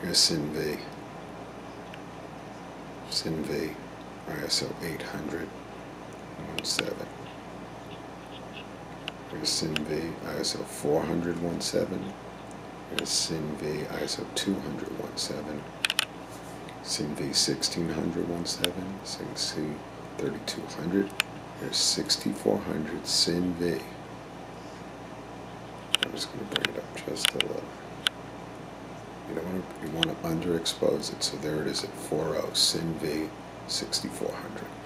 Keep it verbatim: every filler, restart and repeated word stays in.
Here's SYN V. SYN V, I S O eight hundred seventeen. Here's SYN V, I S O four hundred seventeen. Here's SYN V, I S O two hundred seventeen. SYN V sixteen hundred seventeen. SYN C thirty-two hundred. Here's sixty-four hundred SYN V. I'm just going to bring it up just a little. You don't want to, you want to underexpose it, so there it is at four oh, SYN V sixty-four hundred.